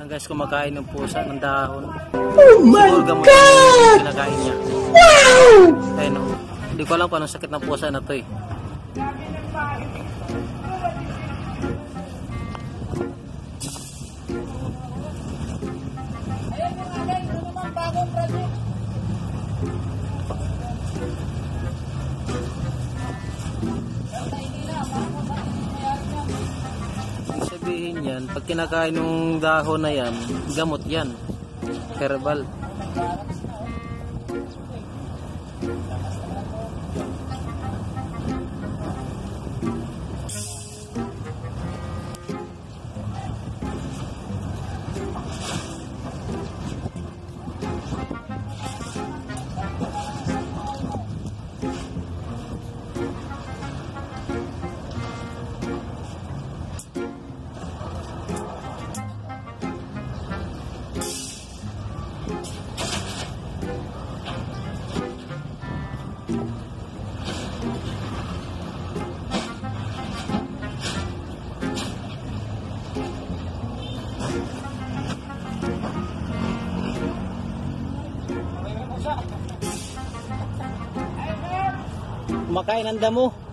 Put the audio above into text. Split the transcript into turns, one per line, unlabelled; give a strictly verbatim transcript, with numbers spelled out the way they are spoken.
Ang guys, kumakain ng pusa ng dahon.
Oh my
Siguro,
God!
kinakain niya.
Wow!
Ayun, oh. Hindi ko alam kung anong sakit ng pusa na to eh. Sabihin yan, pag kinakain ng dahon na yan, gamot yan, herbal. Kumakain ng damo.